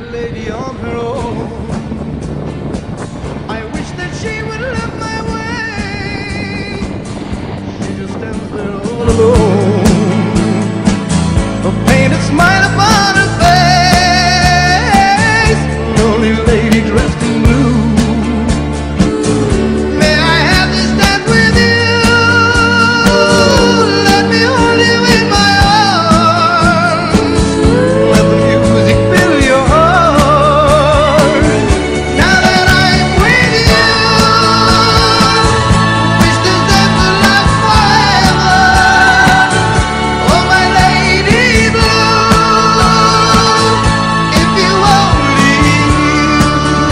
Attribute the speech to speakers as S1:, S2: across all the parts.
S1: lady on her own. I wish that she would look my way. She just stands there all alone, a painted smile upon her face, lonely lady dressed in blue. May I have this dance with you? Let me hold you in my arms. Let the music fill your heart. Now that I'm with you, wish this dance would last forever. Oh, my lady blue, if you only knew,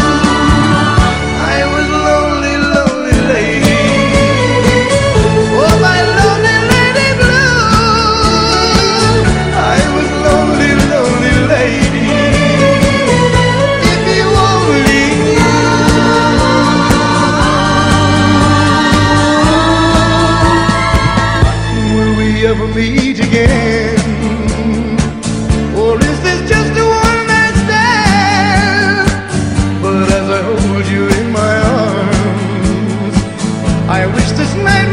S1: I was lonely, lonely lady. Oh, my lonely lady blue, I was lonely, lonely lady. If you only knew. Will we ever meet again? Or is this just a one-night stand? But as I hold you in my arms, I wish this night